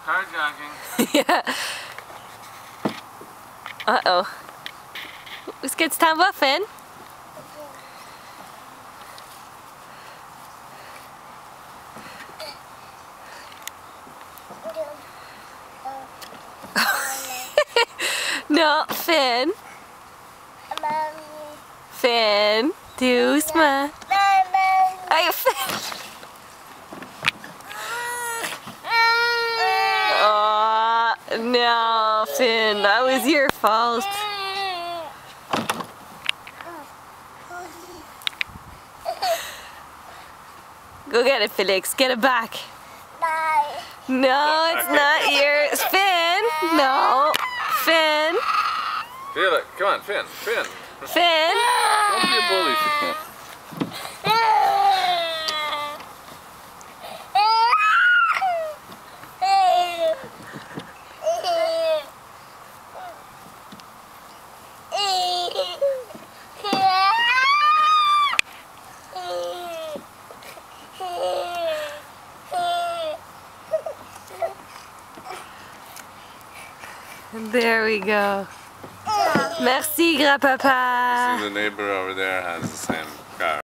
car jacking. Yeah. Uh-oh. Où est-ce que tu t'en vas, Finn? No, Finn. Finn, doucement. Ay, Finn. Oh, no, Finn, that was your fault. Go get it, Felix. Get it back. No, it's not yours. Finn, no. Finn. Feel it. Come on, Finn. Finn. Finn. Don't be a bully, Finn. There we go. Merci, grand-papa. See, the neighbor over there has the same car.